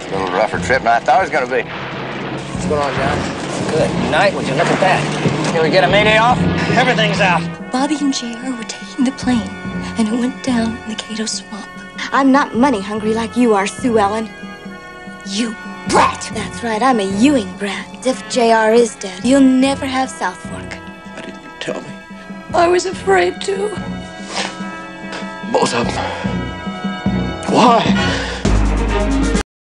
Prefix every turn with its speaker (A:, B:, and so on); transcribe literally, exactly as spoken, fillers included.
A: A little rougher trip than I thought it was going to be.
B: What's going on, John? Good. Night, would you look at that? Can we get a mayday off? Everything's out.
C: Bobby and J R were taking the plane, and it went down in the Cato Swamp.
D: I'm not money hungry like you are, Sue Ellen.
C: You brat!
D: That's right, I'm a Ewing brat. If J R is dead, you'll never have South Fork.
A: Why didn't you tell me?
C: I was afraid to.
A: Both of them. Why?